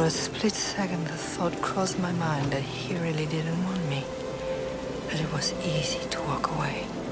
a split second, the thought crossed my mind that he really didn't want me. That it was easy to walk away.